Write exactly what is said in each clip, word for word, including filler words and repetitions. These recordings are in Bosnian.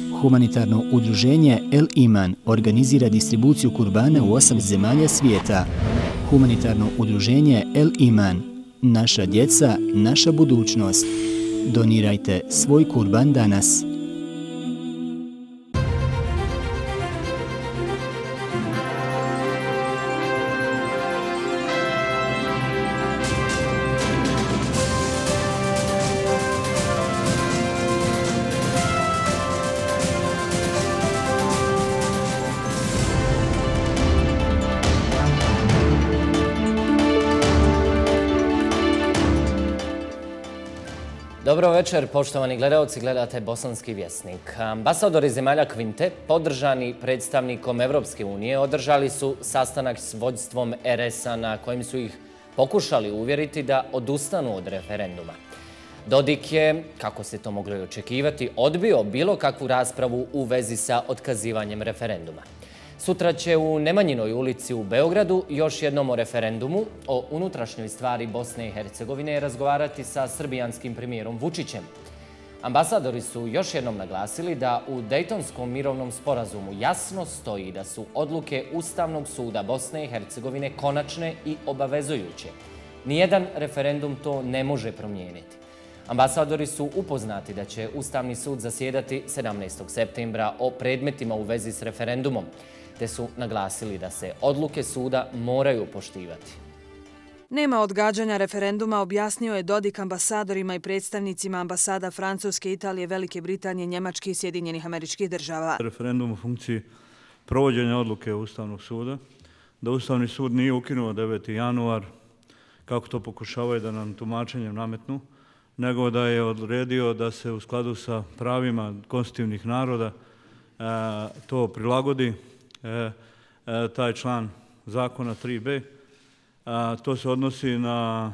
Humanitarno udruženje El Iman organizira distribuciju kurbana u osam zemalja svijeta. Humanitarno udruženje El Iman. Naša djeca, naša budućnost. Donirajte svoj kurban danas. Dobro večer, poštovani gledalci, gledate Bosanski vjesnik. Ambasadori zemalja Kvinte, podržani predstavnikom Evropske unije, održali su sastanak s vodstvom R S-a na kojem su ih pokušali uvjeriti da odustanu od referenduma. Dodik je, kako se to moglo i očekivati, odbio bilo kakvu raspravu u vezi sa otkazivanjem referenduma. Sutra će u Nemanjinoj ulici u Beogradu još jednom o referendumu o unutrašnjoj stvari Bosne i Hercegovine razgovarati sa srbijanskim premijerom Vučićem. Ambasadori su još jednom naglasili da u Dejtonskom mirovnom sporazumu jasno stoji da su odluke Ustavnog suda Bosne i Hercegovine konačne i obavezujuće. Nijedan referendum to ne može promijeniti. Ambasadori su upoznati da će Ustavni sud zasjedati sedamnaestog septembra o predmetima u vezi s referendumom, te su naglasili da se odluke suda moraju poštivati. Nema odgađanja referenduma, objasnio je Dodik ambasadorima i predstavnicima ambasada Francuske, Italije, Velike Britanije, Njemačke i Sjedinjenih Američkih Država. Referendum u funkciji provođenja odluke Ustavnog suda, da Ustavni sud nije ukinuo deveti januar, kako to pokušavaju da nam tumačenjem nametnu, nego da je odredio da se u skladu sa pravima konstitutivnih naroda to prilagodi. Taj član zakona tri b, to se odnosi na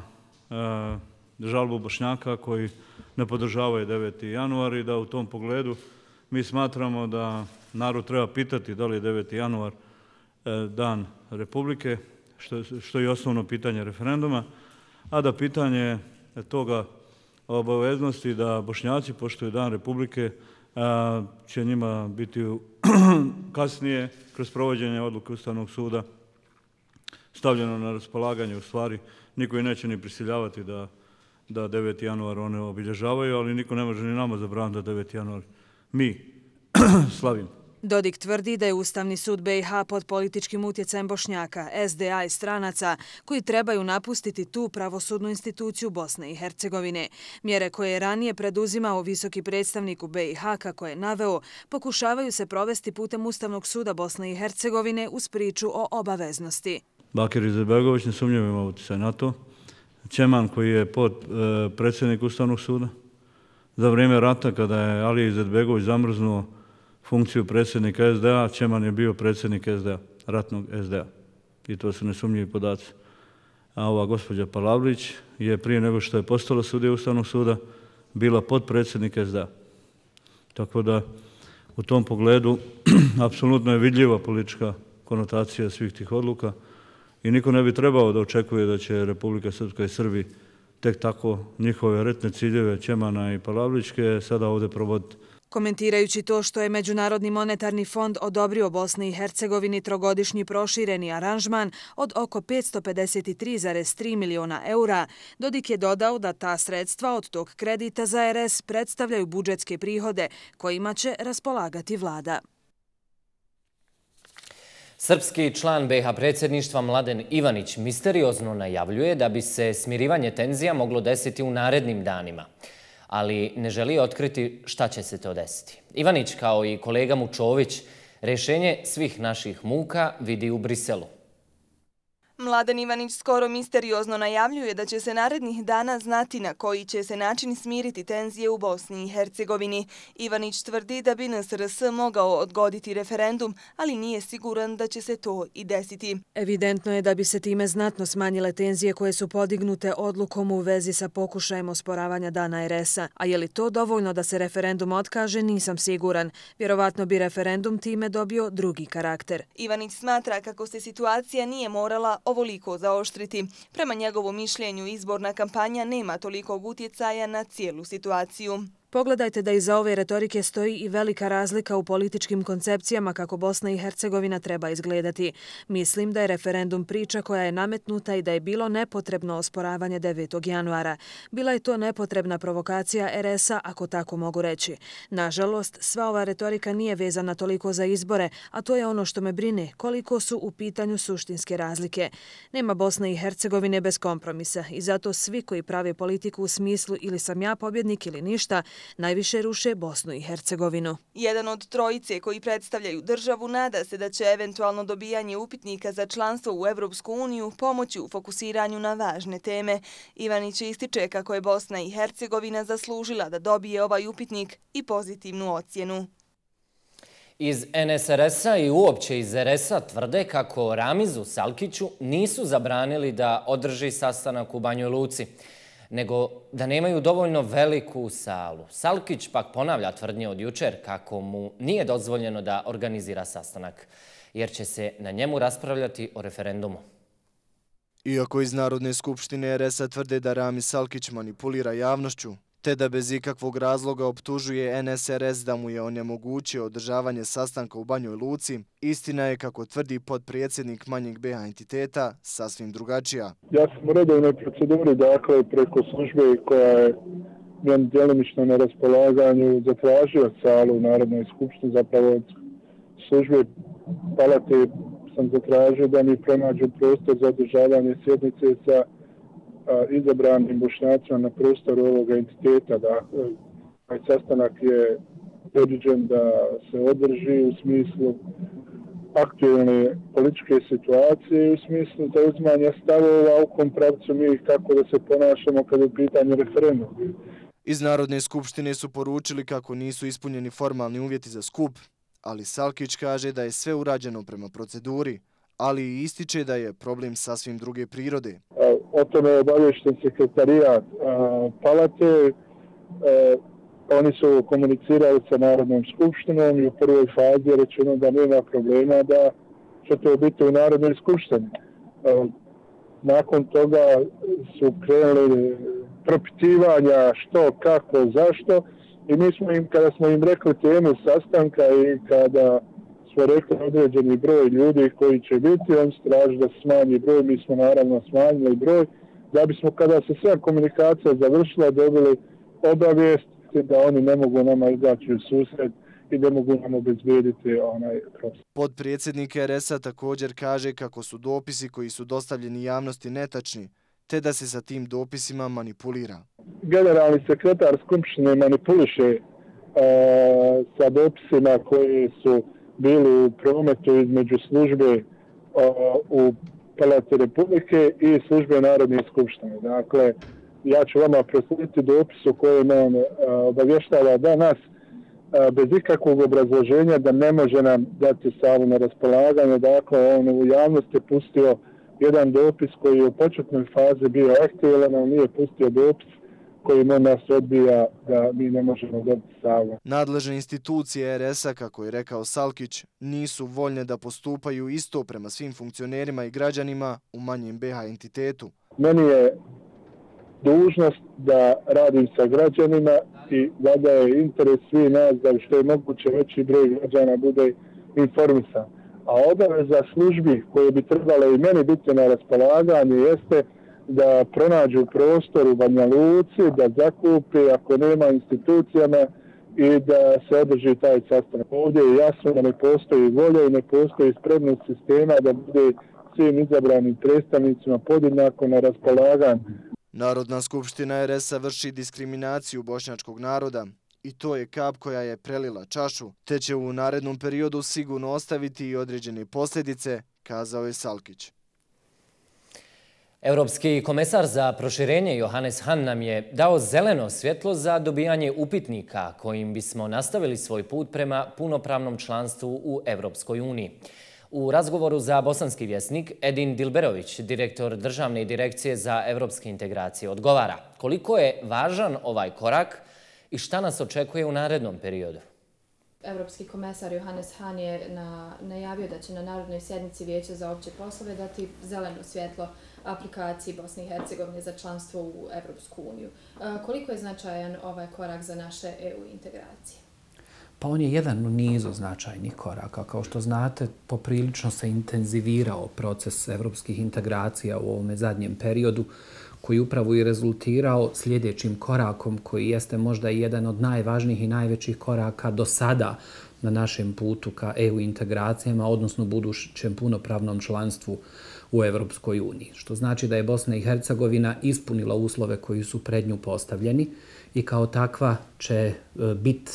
žalbu Bošnjaka koji ne podržavaju deveti januar i da u tom pogledu mi smatramo da narod treba pitati da li je deveti januar dan Republike, što je osnovno pitanje referenduma, a da pitanje toga obaveznosti da Bošnjaci poštuju dan Republike će njima biti kasnije kroz provođenje odluke Ustavnog suda stavljeno na raspolaganje. U stvari niko i neće ni prisiljavati da, da deveti januar one obilježavaju, ali niko ne može ni nama zabraniti da deveti januar mi slavimo. Dodik tvrdi da je Ustavni sud B i H pod političkim utjecajem Bošnjaka, S D A i stranaca koji trebaju napustiti tu pravosudnu instituciju Bosne i Hercegovine. Mjere koje je ranije preduzimao visoki predstavnik u B i H, kako je naveo, pokušavaju se provesti putem Ustavnog suda Bosne i Hercegovine uz priču o obaveznosti. Bakir Izetbegović nesumnjivo ima utjecaj na to. Čeman koji je pod e, predsjednik Ustavnog suda. Za vrijeme rata kada je Ali Izetbegović zamrznuo funkciju predsjednika S D A, Čeman je bio predsjednik S D A, ratnog S D A. I to su nesumnjivi podaci. A ova gospođa Palavrić je prije nego što je postala sudija Ustavnog suda bila potpredsjednik S D A. Tako da u tom pogledu apsolutno je vidljiva politička konotacija svih tih odluka i niko ne bi trebao da očekuje da će Republika Srpska i Srbi tek tako njihove retne ciljeve Čemana i Palavrićke sada ovdje provoditi. Komentirajući to što je Međunarodni monetarni fond odobrio Bosni i Hercegovini trogodišnji prošireni aranžman od oko petsto pedeset tri zarez tri miliona eura, Dodik je dodao da ta sredstva od tog kredita za R S predstavljaju budžetske prihode kojima će raspolagati vlada. Srpski član B i H predsjedništva Mladen Ivanić misteriozno najavljuje da bi se smirivanje tenzija moglo desiti u narednim danima, ali ne želi otkriti šta će se to desiti. Ivanić, kao i kolega Mučović, rješenje svih naših muka vidi u Briselu. Mladen Ivanić skoro misteriozno najavljuje da će se narednih dana znati na koji će se način smiriti tenzije u Bosni i Hercegovini. Ivanić tvrdi da bi N S R S mogao odgoditi referendum, ali nije siguran da će se to i desiti. Evidentno je da bi se time znatno smanjile tenzije koje su podignute odlukom u vezi sa pokušajem osporavanja dana R S-a. A je li to dovoljno da se referendum otkaže, nisam siguran. Vjerovatno bi referendum time dobio drugi karakter. Ivanić smatra kako se situacija nije morala ovoliko zaoštriti. Prema njegovom mišljenju, izborna kampanja nema tolikog utjecaja na cijelu situaciju. Pogledajte da iza ove retorike stoji i velika razlika u političkim koncepcijama kako Bosna i Hercegovina treba izgledati. Mislim da je referendum priča koja je nametnuta i da je bilo nepotrebno osporavanje devetog januara. Bila je to nepotrebna provokacija er es a, ako tako mogu reći. Nažalost, sva ova retorika nije vezana toliko za izbore, a to je ono što me brine, koliko su u pitanju suštinske razlike. Nema Bosne i Hercegovine bez kompromisa i zato svi koji prave politiku u smislu ili sam ja pobjednik ili ništa, najviše ruše Bosnu i Hercegovinu. Jedan od trojice koji predstavljaju državu nada se da će eventualno dobijanje upitnika za članstvo u Evropsku uniju pomoći u fokusiranju na važne teme. Ivanić ističe kako je Bosna i Hercegovina zaslužila da dobije ovaj upitnik i pozitivnu ocjenu. Iz en es er es a i uopće iz er es a tvrde kako Ramizu Salkiću nisu zabranili da održi sastanak u Banjoj Luci, nego da nemaju dovoljno veliku salu. Salkić pak ponavlja tvrdnje od jučer kako mu nije dozvoljeno da organizira sastanak, jer će se na njemu raspravljati o referendumu. Iako iz Narodne skupštine er es a tvrde da Ramiz Salkić manipulira javnošću, te da bez ikakvog razloga optužuje en es er es da mu je onemogućio održavanje sastanka u Banjoj Luci, istina je, kako tvrdi potpredsjednik manjeg be ha entiteta, sasvim drugačija. Ja sam u redovnoj proceduri, dakle, preko službe koja je meni djelimično na raspolaganju zatražio salu u Narodnoj skupštini, zapravo od službe palate sam zatražio da mi pronađu prostor za održavanje sjednice sa izabranim Bošnjacima na prostoru ovoga entiteta. Dakle, ovaj sastanak je predviđen da se održi u smislu aktualne političke situacije i u smislu zauzimanja stavova u kom pravcu mi kako da se ponašamo kada je u pitanju referenduma. Iz Narodne skupštine su poručili kako nisu ispunjeni formalni uvjeti za skup, ali Salkić kaže da je sve urađeno prema proceduri, ali i ističe da je problem sasvim druge prirode. O tome je obavješten sekretarijat palate. Oni su komunicirali sa Narodnom skupštinom i u prvoj fazi je rečeno da nema problema da će to biti u Narodnoj skupštini. Nakon toga su krenuli propitivanja što, kako, zašto i mi smo im, kada smo im rekli temu sastanka i kada smo rekli određeni broj ljudi koji će biti, on se traži da se smanji broj, mi smo naravno smanjili broj, da bismo kada se sva komunikacija završila dobili obavijest da oni ne mogu nama izaći u susret i ne mogu nam obezbediti onaj prostor. Potpredsjednik er es a također kaže kako su dopisi koji su dostavljeni javnosti netačni, te da se sa tim dopisima manipulira. Generalni sekretar Skupštine manipuliše a, sa dopisima koji su bili u prometu između službe a, u Palati Republike i službe Narodne skupštine. Dakle, ja ću vama proslijediti dopis u kojem on obavještava da nas a, bez ikakvog obrazloženja da ne može nam dati salu na raspolaganje. Dakle, on u javnosti pustio jedan dopis koji je u početnoj fazi bio aktivan, ali nije pustio dopis koji on nas odbija da mi ne možemo dobiti salu. Nadležne institucije er es a, kako je rekao Salkić, nisu voljne da postupaju isto prema svim funkcionerima i građanima u manjem be ha entitetu. Meni je dužnost da radim sa građanima i da je interes svi nas da što je moguće veći broj građana bude informisan. A obaveza službi koje bi trebale i meni biti na raspolaganju jeste da pronađu prostor u Banja Luci, da zakupe ako nema institucijama i da se održi taj sastanak. Ovdje je jasno da ne postoji volja i ne postoji spremnost sistema da bude svim izabranim predstavnicima podjednako na raspolaganju. Narodna skupština er es a vrši diskriminaciju bošnjačkog naroda i to je kap koja je prelila čašu, te će u narednom periodu sigurno ostaviti i određene posljedice, kazao je Salkić. Europski komesar za proširenje Johannes Hahn nam je dao zeleno svjetlo za dobijanje upitnika kojim bismo nastavili svoj put prema punopravnom članstvu u Evropskoj uniji. U razgovoru za Bosanski vjesnik Edin Dilberović, direktor Državne direkcije za evropske integracije, odgovara koliko je važan ovaj korak i šta nas očekuje u narednom periodu. Europski komesar Johannes Hahn je na, najavio da će na narodnoj sjednici Vijeća za opće poslove dati zeleno svjetlo aplikaciji Bosne i Hercegovine za članstvo u Evropsku uniju. Koliko je značajan ovaj korak za naše E U integracije? Pa on je jedan u nizu značajnih koraka. Kao što znate, poprilično se intenzivirao proces evropskih integracija u ovome zadnjem periodu, koji upravo i rezultirao sljedećim korakom, koji jeste možda i jedan od najvažnijih i najvećih koraka do sada na našem putu ka E U integracijama, odnosno budućem punopravnom članstvu u Evropskoj uniji. Što znači da je Bosna i Hercegovina ispunila uslove koji su pred nju postavljeni i kao takva će biti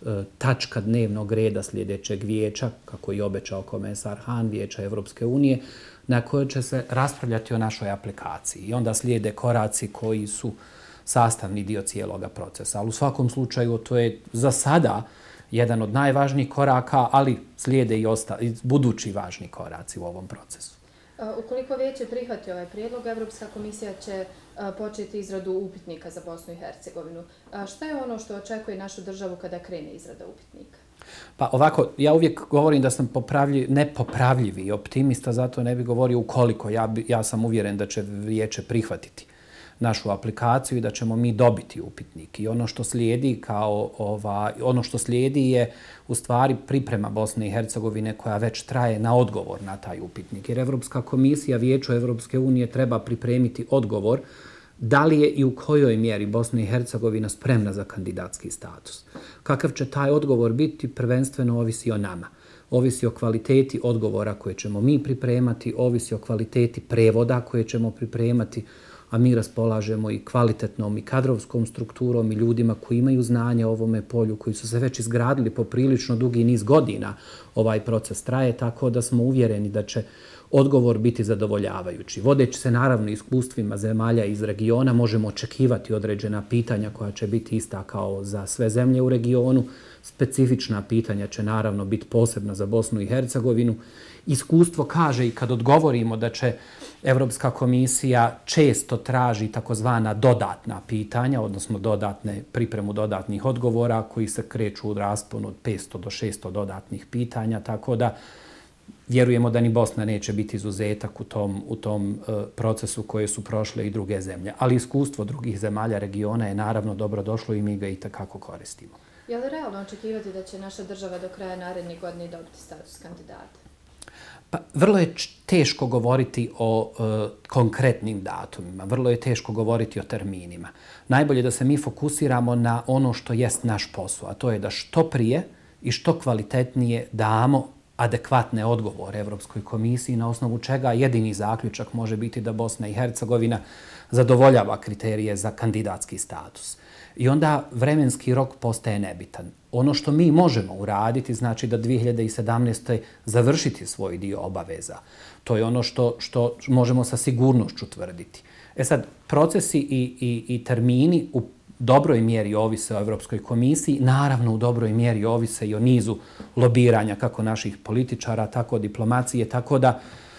tačka dnevnog reda sljedećeg vijeća, kako je obećao komesar Han, Vijeća Evropske unije, na kojoj će se raspravljati o našoj aplikaciji. I onda slijede koraci koji su sastavni dio cijeloga procesa. Ali u svakom slučaju to je za sada jedan od najvažnijih koraka, ali slijede i, osta, i budući važni koraci u ovom procesu. Ukoliko vijeće prihvati ovaj prijedlog, Evropska komisija će početi izradu upitnika za Bosnu i Hercegovinu. Šta je ono što očekuje našu državu kada krene izrada upitnika? Pa ovako, ja uvijek govorim da sam popravljiv, nepopravljivi optimista, zato ne bi govorio ukoliko. Ja, bi, ja sam uvjeren da će vijeće prihvatiti našu aplikaciju i da ćemo mi dobiti upitnik. I ono što slijedi kao ova, ono što slijedi je u stvari priprema Bosne i Hercegovine koja već traje na odgovor na taj upitnik. Jer Evropska komisija Vijeću Evropske unije treba pripremiti odgovor da li je i u kojoj mjeri Bosna i Hercegovina spremna za kandidatski status. Kakav će taj odgovor biti, prvenstveno ovisi o nama. Ovisi o kvaliteti odgovora koje ćemo mi pripremati, ovisi o kvaliteti prevoda koje ćemo pripremati, a mi raspolažemo i kvalitetnom i kadrovskom strukturom i ljudima koji imaju znanje o ovome polju, koji su se već izgradili poprilično dugi niz godina. Ovaj proces traje, tako da smo uvjereni da će odgovor biti zadovoljavajući. Vodeći se naravno iskustvima zemalja iz regiona, možemo očekivati određena pitanja koja će biti ista kao za sve zemlje u regionu. Specifična pitanja će naravno biti posebna za Bosnu i Hercegovinu. Iskustvo kaže i kad odgovorimo da će Evropska komisija često traži takozvana dodatna pitanja, odnosno dodatne, pripremu dodatnih odgovora koji se kreću u rasponu od petsto do šesto dodatnih pitanja, tako da vjerujemo da ni Bosna neće biti izuzetak u tom, u tom uh, procesu koje su prošle i druge zemlje. Ali iskustvo drugih zemalja regiona je naravno dobro došlo i mi ga i takako koristimo. Je li realno očekivati da će naša država do kraja narednih godina dobiti status kandidata? Pa, vrlo je teško govoriti o uh, konkretnim datumima, vrlo je teško govoriti o terminima. Najbolje je da se mi fokusiramo na ono što jest naš posao, a to je da što prije i što kvalitetnije damo adekvatne odgovore Evropskoj komisiji, na osnovu čega jedini zaključak može biti da Bosna i Hercegovina zadovoljava kriterije za kandidatski status. I onda vremenski rok postaje nebitan. Ono što mi možemo uraditi znači da dvije hiljade sedamnaeste. završiti svoj dio obaveza. To je ono što, što možemo sa sigurnošću tvrditi. E sad, procesi i, i, i termini u dobroj mjeri ovise o Evropskoj komisiji, naravno u dobroj mjeri ovise i o nizu lobiranja kako naših političara, tako diplomacije, tako da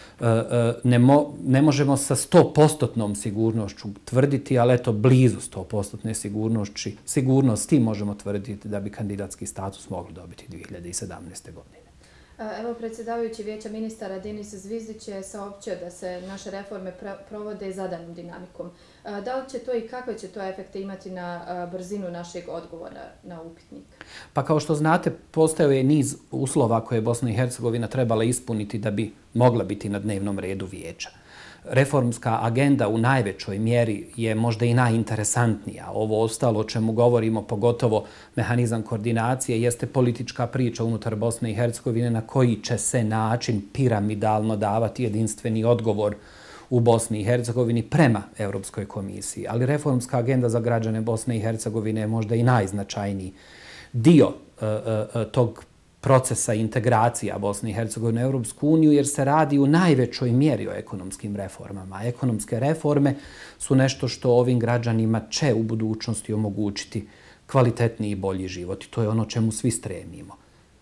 Ne, mo, ne možemo sa sto posto sigurnošću tvrditi, ali eto blizu sto posto sigurnosti, sigurnosti možemo tvrditi da bi kandidatski status mogli dobiti dvije hiljade sedamnaeste. godine. Evo, predsjedavajući Vijeća ministara Denis Zvizdić je saopćio da se naše reforme provode zadanom dinamikom. Da li će to i kakve će to efekte imati na brzinu našeg odgovora na upitnik? Pa kao što znate, postojao je niz uslova koje je Bosna i Hercegovina trebala ispuniti da bi mogla biti na dnevnom redu vijeća. Reformska agenda u najvećoj mjeri je možda i najinteresantnija. Ovo ostalo o čemu govorimo, pogotovo mehanizam koordinacije, jeste politička priča unutar Bosne i Hercegovine na koji će se način piramidalno davati jedinstveni odgovor u Bosni i Hercegovini prema Evropskoj komisiji. Ali reformska agenda za građane Bosne i Hercegovine je možda i najznačajniji dio uh, uh, tog procesa integracija Bosne i Hercegovine u Europsku uniju, jer se radi u najvećoj mjeri o ekonomskim reformama. Ekonomske reforme su nešto što ovim građanima će u budućnosti omogućiti kvalitetniji i bolji život. I to je ono čemu svi stremimo.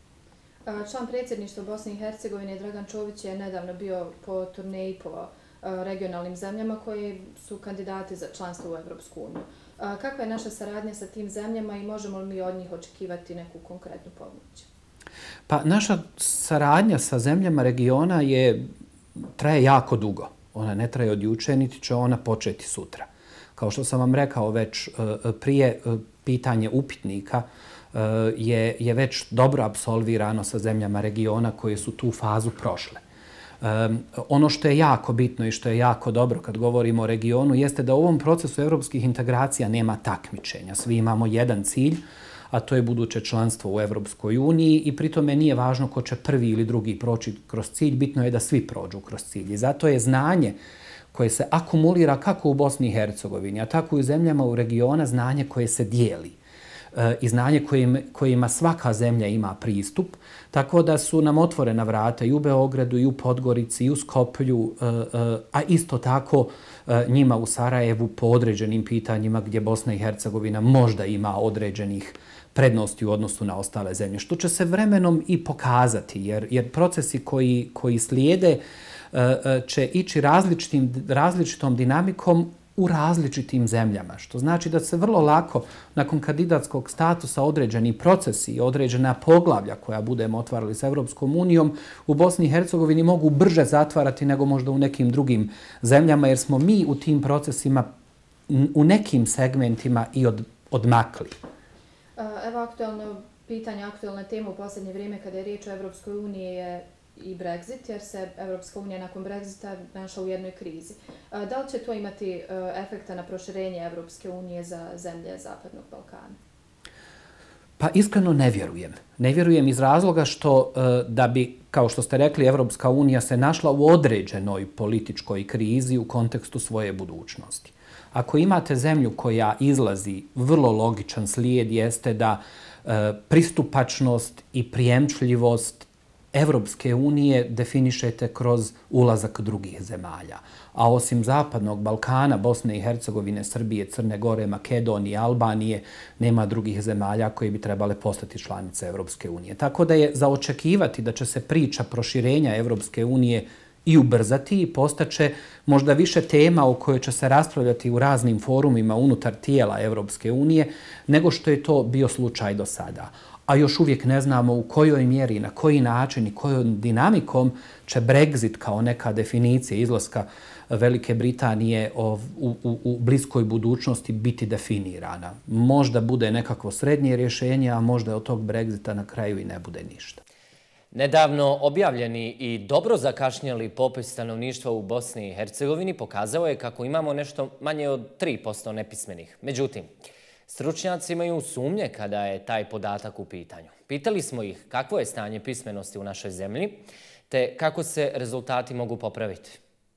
Član predsjedništva Bosne i Hercegovine Dragan Čović je nedavno bio po turneji po regionalnim zemljama koji su kandidati za članstvo u Europsku uniju. Kakva je naša saradnja sa tim zemljama i možemo li mi od njih očekivati neku konkretnu pomoć? Pa naša saradnja sa zemljama regiona je traje jako dugo. Ona ne traje od juče, niti će ona početi sutra. Kao što sam vam rekao već prije, pitanje upitnika je, je već dobro apsolvirano sa zemljama regiona koje su tu fazu prošle. Um, ono što je jako bitno i što je jako dobro kad govorimo o regionu jeste da u ovom procesu evropskih integracija nema takmičenja. Svi imamo jedan cilj, a to je buduće članstvo u Evropskoj uniji i pritome nije važno ko će prvi ili drugi proći kroz cilj, bitno je da svi prođu kroz cilj. I zato je znanje koje se akumulira kako u Bosni i Hercegovini, a tako i u zemljama u regiona, znanje koje se dijeli i znanje kojim, kojima svaka zemlja ima pristup, tako da su nam otvorena vrata i u Beogradu, i u Podgorici, i u Skoplju, a isto tako njima u Sarajevu po određenim pitanjima gdje Bosna i Hercegovina možda ima određenih prednosti u odnosu na ostale zemlje, što će se vremenom i pokazati, jer, jer procesi koji, koji slijede će ići različitim, različitom dinamikom u različitim zemljama, što znači da se vrlo lako nakon kandidatskog statusa određeni procesi i određena poglavlja koja budemo otvarali s Evropskom unijom u Bosni i Hercegovini mogu brže zatvarati nego možda u nekim drugim zemljama, jer smo mi u tim procesima u nekim segmentima i od, odmakli. Evo aktualno pitanje, aktualna tema u posljednje vrijeme kada je riječ o Evropskoj uniji je i Brexit, jer se Evropska unija nakon Brexita našla u jednoj krizi. Da li će to imati efekta na proširenje Evropske unije za zemlje Zapadnog Balkana? Pa iskreno ne vjerujem. Ne vjerujem iz razloga što da bi, kao što ste rekli, Evropska unija se našla u određenoj političkoj krizi u kontekstu svoje budućnosti. Ako imate zemlju koja izlazi, vrlo logičan slijed jeste da pristupačnost i prijemčljivost Evropske unije definišete kroz ulazak drugih zemalja. A osim Zapadnog Balkana, Bosne i Hercegovine, Srbije, Crne Gore, Makedonije, Albanije, nema drugih zemalja koje bi trebale postati članice Evropske unije. Tako da je za očekivati da će se priča proširenja Evropske unije i ubrzati i postaće možda više tema o kojoj će se raspravljati u raznim forumima unutar tijela Evropske unije nego što je to bio slučaj do sada. A još uvijek ne znamo u kojoj mjeri, na koji način i kojom dinamikom će Brexit kao neka definicija izlaska Velike Britanije u, u, u bliskoj budućnosti biti definirana. Možda bude nekakvo srednje rješenje, a možda od tog Brexita na kraju i ne bude ništa. Nedavno objavljeni i dobro zakašnjeli popis stanovništva u Bosni i Hercegovini pokazao je kako imamo nešto manje od tri posto nepismenih. Međutim, stručnjaci imaju sumnje kada je taj podatak u pitanju. Pitali smo ih kakvo je stanje pismenosti u našoj zemlji, te kako se rezultati mogu popraviti.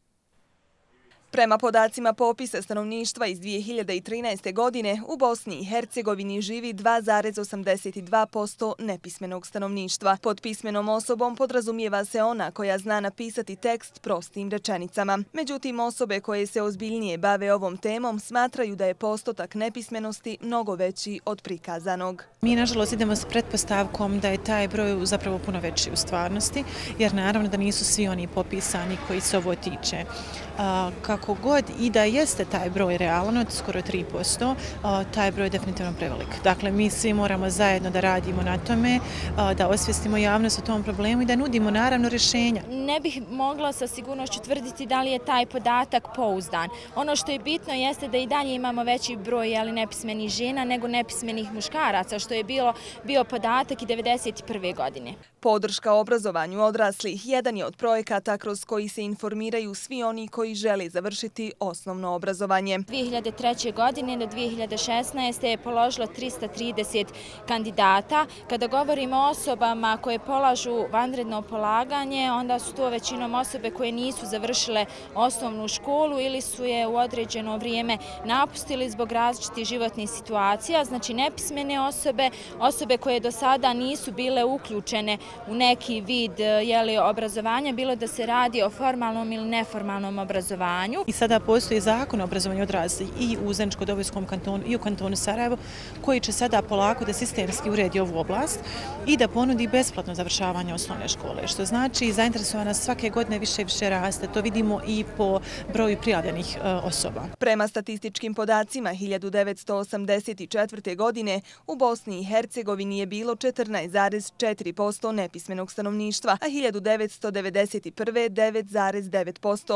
Prema podacima popisa stanovništva iz dvije hiljade trinaeste. godine u Bosni i Hercegovini živi dva zarez osamdeset dva posto nepismenog stanovništva. Pod pismenom osobom podrazumijeva se ona koja zna napisati tekst prostim rečenicama. Međutim, osobe koje se ozbiljnije bave ovom temom smatraju da je postotak nepismenosti mnogo veći od prikazanog. Mi, nažalost, idemo s pretpostavkom da je taj broj zapravo puno veći u stvarnosti, jer naravno da nisu svi oni popisani koji se ovo tiče. Kako god i da jeste taj broj realan od skoro tri posto, taj broj je definitivno prevelik. Dakle, mi svi moramo zajedno da radimo na tome, da osvijestimo javnost o tom problemu i da nudimo naravno rješenja. Ne bih mogla sa sigurnošću tvrditi da li je taj podatak pouzdan. Ono što je bitno jeste da i dalje imamo veći broj ali nepismenih žena nego nepismenih muškaraca, što je bilo, bio podatak i devedeset prve. godine. Podrška obrazovanju odraslih jedan je od projekata kroz koji se informiraju svi oni koji žele završiti osnovno obrazovanje. dvije hiljade treće. godine do dvije hiljade šesnaeste. je položilo trista trideset kandidata. Kada govorimo o osobama koje polažu vanredno polaganje, onda su to većinom osobe koje nisu završile osnovnu školu ili su je u određeno vrijeme napustili zbog različitih životnih situacija. Znači nepismene osobe, osobe koje do sada nisu bile uključene u neki vid jeli, obrazovanja, bilo da se radi o formalnom ili neformalnom obrazovanju. I sada postoji zakon o obrazovanju odraslih i u Zeničko-Dobojskom kantonu i u kantonu Sarajevo, koji će sada polako da sistemski uredi ovu oblast i da ponudi besplatno završavanje osnovne škole, što znači zainteresovana svake godine više i više raste. To vidimo i po broju prijavljenih e, osoba. Prema statističkim podacima hiljadu devetsto osamdeset četvrte. godine u Bosni i Hercegovini je bilo četrnaest zarez četiri posto nepismenog stanovništva, a hiljadu devetsto devedeset prve. devet zarez devet posto.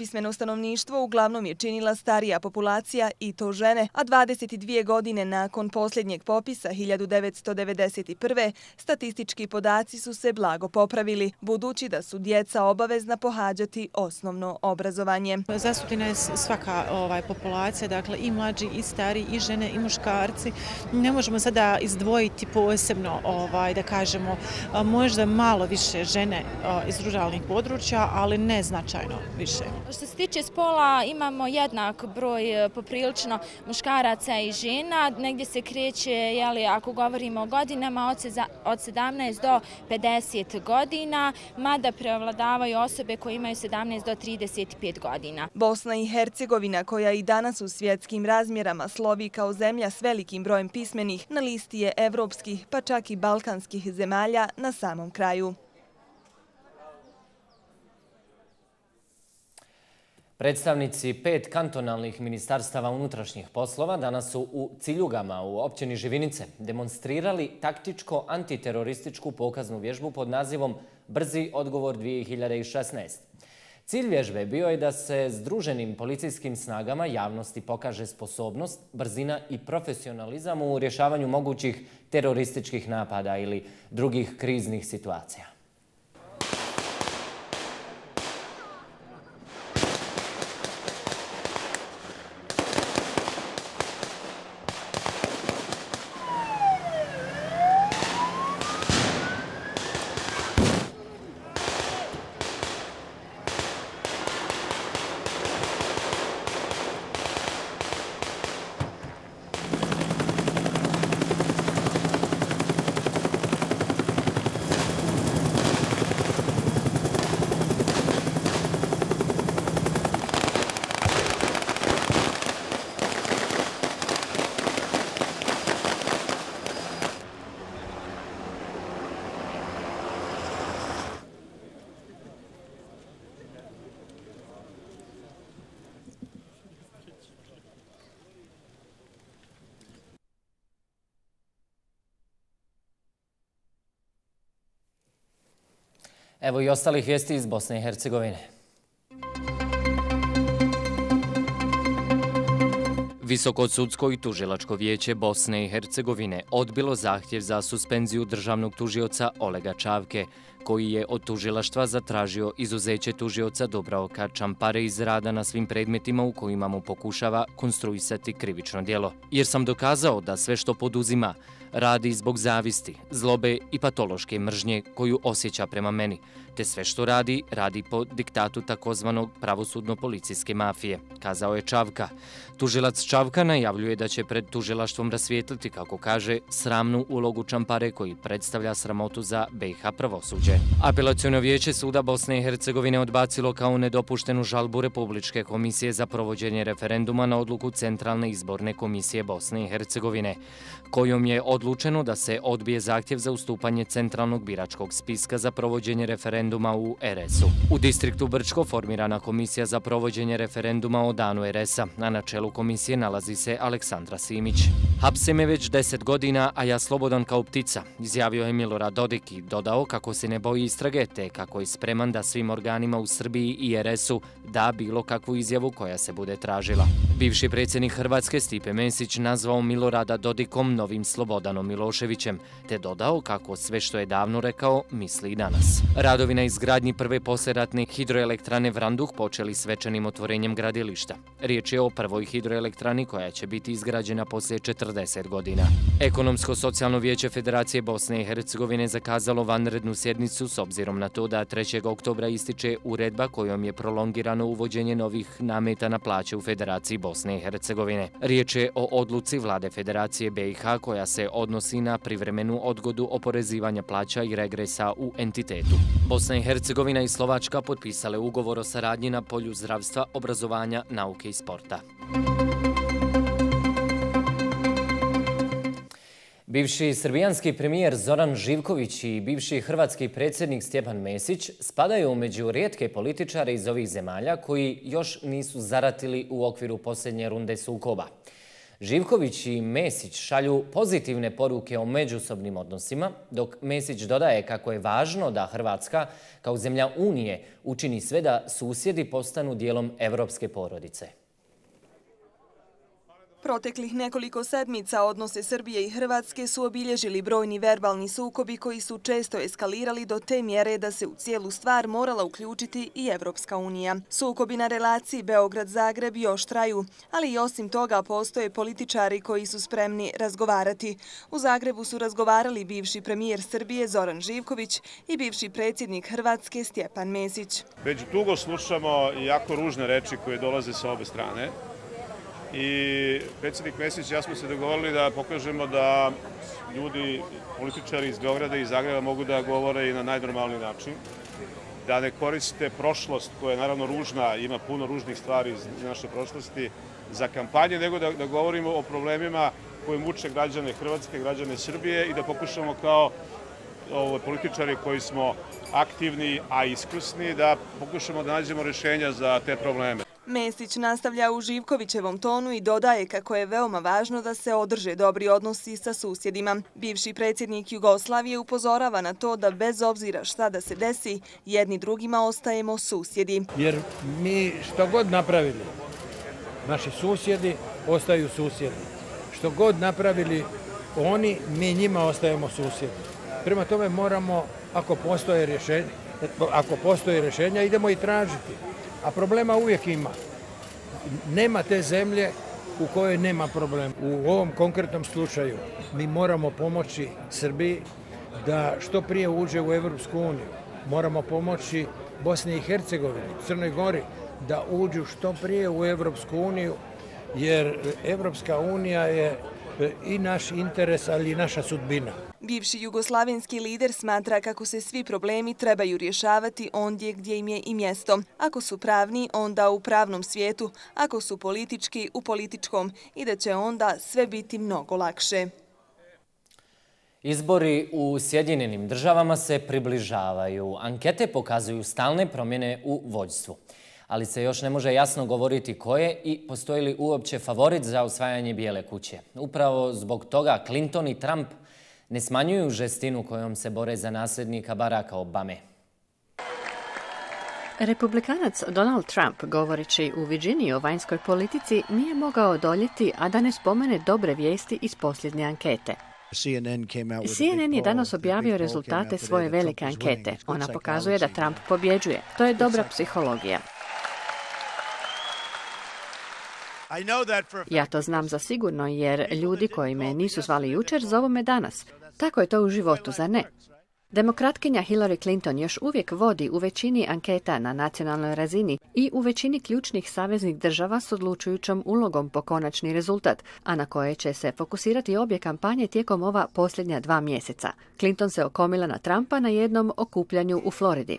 Nepismeno stanovništvo uglavnom je činila starija populacija i to žene, a dvadeset dvije godine nakon posljednjeg popisa hiljadu devetsto devedeset prve. statistički podaci su se blago popravili, budući da su djeca obavezna pohađati osnovno obrazovanje. Zastupljena je svaka ovaj, populacija, dakle i mlađi, i stari, i žene, i muškarci. Ne možemo sada izdvojiti posebno, ovaj, da kažemo, možda malo više žene iz ruralnih područja, ali ne značajno više. Što se tiče spola, imamo jednak broj poprilično muškaraca i žena. Negdje se kreće, jeli, ako govorimo o godinama, od sedamnaest do pedeset godina, mada prevladavaju osobe koje imaju sedamnaest do trideset pet godina. Bosna i Hercegovina, koja i danas u svjetskim razmjerama slovi kao zemlja s velikim brojem pismenih, na listi je evropskih, pa čak i balkanskih zemalja na samom kraju. Predstavnici pet kantonalnih ministarstava unutrašnjih poslova danas su u Ciljugama u općini Živinice demonstrirali taktičko antiterorističku pokaznu vježbu pod nazivom Brzi odgovor dvije hiljade šesnaest. Cilj vježbe bio je da se združenim policijskim snagama javnosti pokaže sposobnost, brzina i profesionalizam u rješavanju mogućih terorističkih napada ili drugih kriznih situacija. Evo i ostalih vijesti iz Bosne i Hercegovine. Visoko sudsko i tužilačko vijeće Bosne i Hercegovine odbilo zahtjev za suspenziju državnog tužioca Olega Čavke, koji je od tužilaštva zatražio izuzeće tužioca Dubravka Čampare iz rada na svim predmetima u kojima mu pokušava konstruisati krivično djelo. Jer sam dokazao da sve što poduzima radi zbog zavisti, zlobe i patološke mržnje koju osjeća prema meni, te sve što radi, radi po diktatu takozvanog pravosudno-policijske mafije, kazao je Čavka. Tužilac Čavka najavljuje da će pred tužilaštvom rasvijetliti, kako kaže, sramnu ulogu Čampare koji predstavlja sramotu za B i H pravosuđe. Apelaciono vijeće suda Bosne i Hercegovine odbacilo kao nedopuštenu žalbu Republičke komisije za provođenje referenduma na odluku Centralne izborne komisije Bosne i Hercegovine, kojom je odlučeno da se odbije zahtjev za ustupanje centralnog biračkog spiska za provođenje referenduma u er es u. U distriktu Brčko formirana komisija za provođenje referenduma o danu er es a, a na čelu komisije nalazi se Aleksandra Simić. Hapse me već deset godina, a ja slobodan kao ptica, izjavio je Milorad Dodik i dodao kako se ne boji istrage, te kako je spreman da svim organima u Srbiji i er es u da bilo kakvu izjavu koja se bude tražila. Bivši predsjednik Hrvatske Stipe Mesić nazvao Milorada Dodikom novim Slobodanom Miloševićem, te dodao kako sve što je davno rekao misli i danas. Radovi na izgradnji prve poslijeratne hidroelektrane Vranduh počeli svečanim otvorenjem gradilišta. Riječ je o prvoj hidroelektrani koja će biti izgrađena poslije četrdeset godina. Ekonomsko-socijalno vijeće Federacije Bosne i Hercegovine zakazalo vanrednu sjednicu s obzirom na to da trećeg oktobra ističe uredba kojom je prolongirano uvođenje novih nameta na plaće u Federaciji Bosne i Hercegovine. Riječ je o odluci vlade Federacije B i H koja se odnosi na privremenu odgodu oporezivanja plaća i regresa u entitetu. Bosna i Hercegovina i Slovačka potpisale ugovor o saradnji na polju zdravstva, obrazovanja, nauke i sporta. Bivši srbijanski premijer Zoran Živković i bivši hrvatski predsjednik Stjepan Mesić spadaju među rijetke političare iz ovih zemalja koji još nisu zaratili u okviru posljednje runde sukoba. Živković i Mesić šalju pozitivne poruke o međusobnim odnosima, dok Mesić dodaje kako je važno da Hrvatska, kao zemlja Unije, učini sve da susjedi postanu dijelom evropske porodice. Proteklih nekoliko sedmica odnose Srbije i Hrvatske su obilježili brojni verbalni sukobi koji su često eskalirali do te mjere da se u cijelu stvar morala uključiti i Evropska unija. Sukobi na relaciji Beograd-Zagreb još traju, ali i osim toga postoje političari koji su spremni razgovarati. U Zagrebu su razgovarali bivši premijer Srbije Zoran Živković i bivši predsjednik Hrvatske Stjepan Mesić. Već dugo slušamo jako ružne reči koje dolaze sa obe strane. I predsjednik Mesić i ja smo se dogovorili da pokažemo da ljudi, političari iz Beograda i Zagreba mogu da govore i na najnormalniji način, da ne koriste prošlost koja je naravno ružna, ima puno ružnih stvari iz naše prošlosti za kampanje, nego da, da govorimo o problemima koje muče građane Hrvatske, građane Srbije i da pokušamo kao ovo, političari koji smo aktivni, a iskusni, da pokušamo da nađemo rješenja za te probleme. Mesić nastavlja u Živkovićevom tonu i dodaje kako je veoma važno da se održe dobri odnosi sa susjedima. Bivši predsjednik Jugoslavije upozorava na to da bez obzira šta da se desi, jedni drugima ostajemo susjedi. Jer mi što god napravili, naši susjedi ostaju susjedi. Što god napravili oni, mi njima ostajemo susjedi. Prema tome moramo, ako postoje rješenja, ako postoje rješenja, idemo i tražiti. A problema uvijek ima. Nema te zemlje u kojoj nema problema. U ovom konkretnom slučaju mi moramo pomoći Srbiji da što prije uđe u Evropsku uniju. Moramo pomoći Bosni i Hercegovini, Crnoj Gori da uđu što prije u Evropsku uniju, jer Evropska unija je i naš interes, ali i naša sudbina. Bivši jugoslavenski lider smatra kako se svi problemi trebaju rješavati ondje gdje im je i mjesto. Ako su pravni, onda u pravnom svijetu, ako su politički, u političkom i da će onda sve biti mnogo lakše. Izbori u Sjedinjenim državama se približavaju. Ankete pokazuju stalne promjene u vođstvu. Ali se još ne može jasno govoriti ko je i postoji li uopće favorit za osvajanje Bijele kuće. Upravo zbog toga Clinton i Trump ne smanjuju žestinu kojom se bore za nasljednika Baracka Obame. Republikanac Donald Trump, govoreći u Virginiji o vanjskoj politici, nije mogao odoljeti, a da ne spomene dobre vijesti iz posljednje ankete. C N N je danas objavio rezultate svoje velike ankete. Ona pokazuje da Trump pobjeđuje. To je dobra psihologija. Ja to znam za sigurno jer ljudi koji me nisu zvali jučer zovu me danas. Tako je to u životu, zar ne? Demokratkinja Hillary Clinton još uvijek vodi u većini anketa na nacionalnoj razini i u većini ključnih saveznih država s odlučujućom ulogom po konačni rezultat, a na koje će se fokusirati obje kampanje tijekom ova posljednja dva mjeseca. Clinton se okomila na Trumpa na jednom okupljanju u Floridi.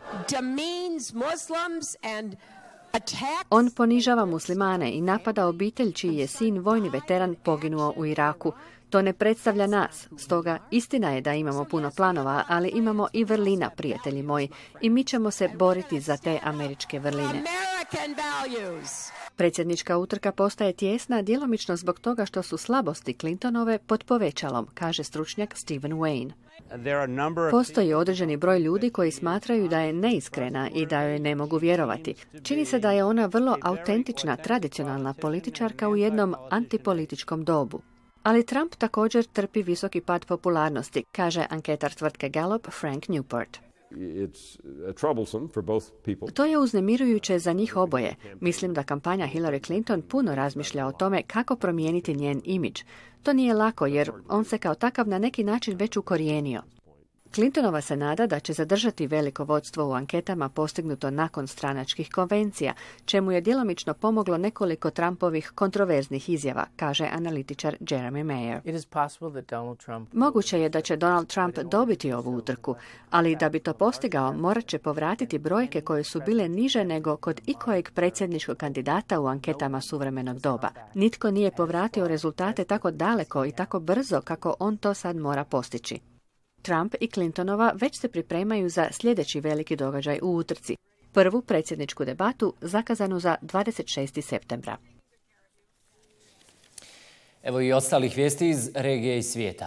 On ponižava muslimane i napada obitelj čiji je sin vojni veteran poginuo u Iraku. To ne predstavlja nas, stoga istina je da imamo puno planova, ali imamo i vrlina, prijatelji moji, i mi ćemo se boriti za te američke vrline. Predsjednička utrka postaje tijesna djelomično zbog toga što su slabosti Clintonove pod povećalom, kaže stručnjak Stephen Wayne. Postoji određeni broj ljudi koji smatraju da je neiskrena i da joj ne mogu vjerovati. Čini se da je ona vrlo autentična, tradicionalna političarka u jednom antipolitičkom dobu. Ali Trump također trpi visoki pad popularnosti, kaže anketar tvrtke Gallup Frank Newport. To je uznemirujuće za njih oboje. Mislim da kampanja Hillary Clinton puno razmišlja o tome kako promijeniti njen imidž. To nije lako jer on se kao takav na neki način već ukorijenio. Clintonova se nada da će zadržati veliko vodstvo u anketama postignuto nakon stranačkih konvencija, čemu je djelomično pomoglo nekoliko Trumpovih kontroverznih izjava, kaže analitičar Jeremy Mayer. Moguće je da će Donald Trump dobiti ovu utrku, ali da bi to postigao morat će povratiti brojke koje su bile niže nego kod ikojeg predsjedničkog kandidata u anketama suvremenog doba. Nitko nije povratio rezultate tako daleko i tako brzo kako on to sad mora postići. Trump i Clintonova već se pripremaju za sljedeći veliki događaj u utrci, prvu predsjedničku debatu zakazanu za dvadeset šestog septembra. Evo i ostalih vijesti iz regije i svijeta.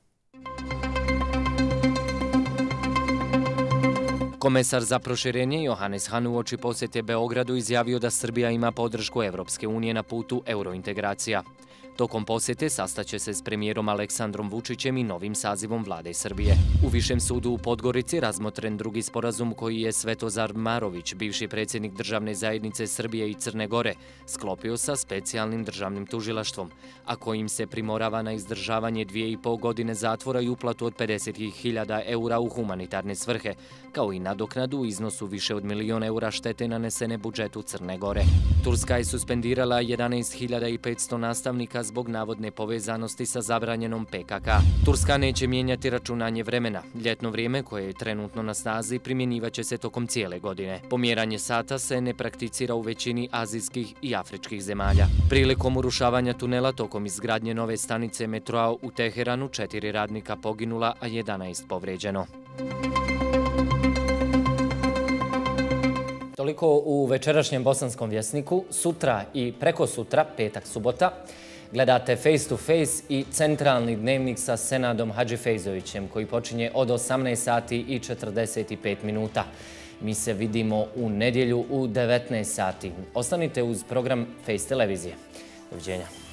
Komesar za proširenje Johannes Hahn uoči posjete Beogradu izjavio da Srbija ima podršku Evropske unije na putu eurointegracija. Tokom posjete sastaće se s premijerom Aleksandrom Vučićem i novim sazivom vlade Srbije. U Višem sudu u Podgorici razmotren drugi sporazum koji je Svetozar Marović, bivši predsjednik Državne zajednice Srbije i Crne Gore, sklopio sa specijalnim državnim tužilaštvom, a kojim se primorava na izdržavanje dvije i pol godine zatvora i uplatu od pedeset hiljada eura u humanitarne svrhe, kao i nadoknadu u iznosu više od milion eura štete nanesene budžetu Crne Gore. Turska je suspendirala jedanaest hiljada petsto nastavnika zbog navodne povezanosti sa zabranjenom P K K. Turska neće mijenjati računanje vremena. Ljetno vrijeme, koje je trenutno na snazi, primjenjivaće se tokom cijele godine. Pomjeranje sata se ne prakticira u većini azijskih i afričkih zemalja. Prilikom urušavanja tunela tokom izgradnje nove stanice metroa u Teheranu četiri radnika poginula, a jedanaest povređeno. Toliko u večerašnjem Bosanskom vjesniku. Sutra i preko sutra, petak, subota, gledate Face to Face i centralni dnevnik sa Senadom Hadžifejzovićem koji počinje od osamnaest sati i četrdeset pet minuta. Mi se vidimo u nedjelju u devetnaest sati. Ostanite uz program Face televizije. Doviđenja.